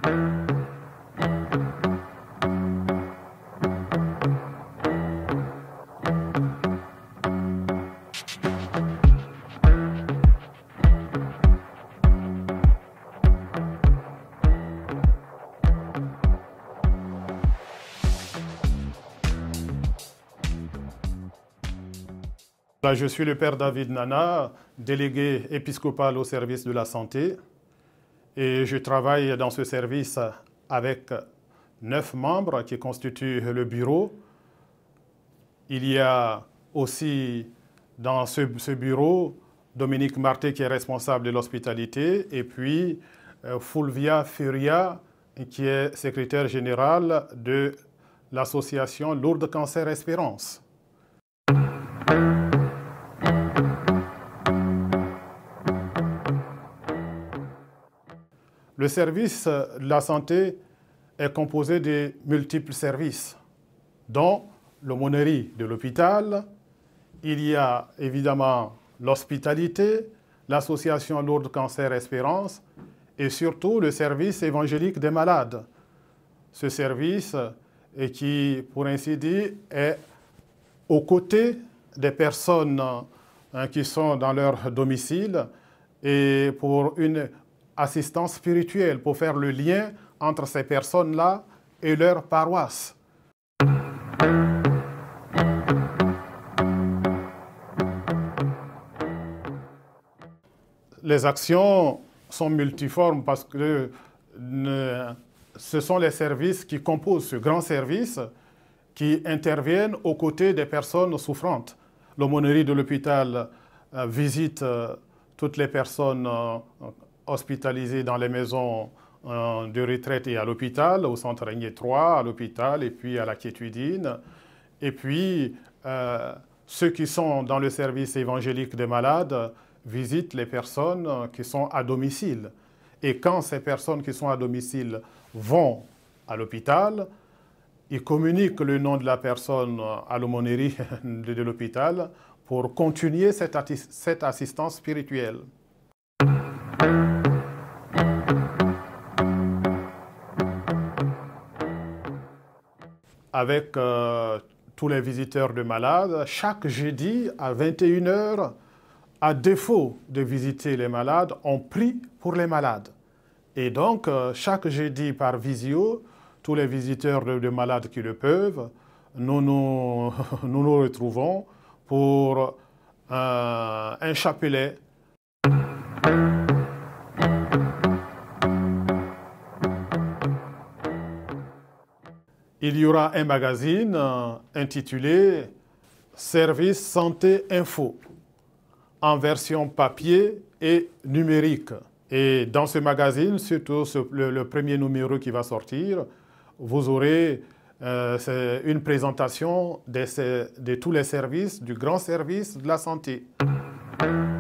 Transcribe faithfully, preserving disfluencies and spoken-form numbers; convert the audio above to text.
Là, je suis le père David Nana, délégué épiscopal au service de la santé, et je travaille dans ce service avec neuf membres qui constituent le bureau. Il y a aussi dans ce, ce bureau Dominique Marté qui est responsable de l'hospitalité, et puis euh, Fulvia Furia qui est secrétaire générale de l'association Lourdes Cancer Espérance. Le service de la santé est composé de multiples services, dont l'aumônerie de l'hôpital. Il y a évidemment l'hospitalité, l'association Lourdes Cancer Espérance et surtout le service évangélique des malades. Ce service et qui, pour ainsi dire, est aux côtés des personnes hein, qui sont dans leur domicile et pour une assistance spirituelle, pour faire le lien entre ces personnes-là et leur paroisse. Les actions sont multiformes parce que ce sont les services qui composent ce grand service qui interviennent aux côtés des personnes souffrantes. L'aumônerie de l'hôpital euh, visite euh, toutes les personnes euh, hospitalisées dans les maisons euh, de retraite et à l'hôpital, au centre Régnier trois, à l'hôpital et puis à la Quiétudine. Et puis, euh, ceux qui sont dans le service évangélique des malades visitent les personnes qui sont à domicile. Et quand ces personnes qui sont à domicile vont à l'hôpital, ils communiquent le nom de la personne à l'aumônerie de, de l'hôpital pour continuer cette, cette assistance spirituelle. Avec euh, tous les visiteurs de malades, chaque jeudi à vingt et une heures, à défaut de visiter les malades, on prie pour les malades. Et donc, euh, chaque jeudi par visio, tous les visiteurs de, de malades qui le peuvent, nous nous, nous, nous retrouvons pour euh, un chapelet. Il y aura un magazine euh, intitulé « Service Santé Info » en version papier et numérique. Et dans ce magazine, surtout ce, le, le premier numéro qui va sortir, vous aurez euh, une présentation de, ces, de tous les services, du grand service de la santé.